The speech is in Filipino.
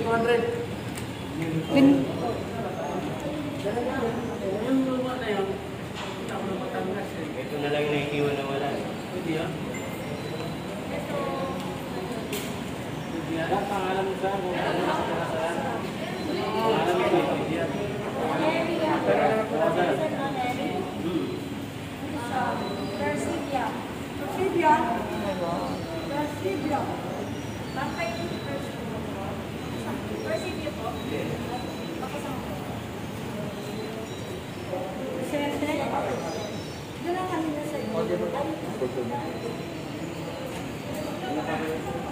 200. Pin... Yung lupa na yun, hindi ako na Batangas eh. Ito na lang yung naiiwan na wala. Pwede yan? Pwede yan? Wala pangalan mo sa kung ano sa kanasalan. Pangalan mo pwede yan. Pero ano po sa Persivia. Persivia? Persivia. Bakit Persivia po? Makasama po. Siyempre, doon lang kami na sa iyo.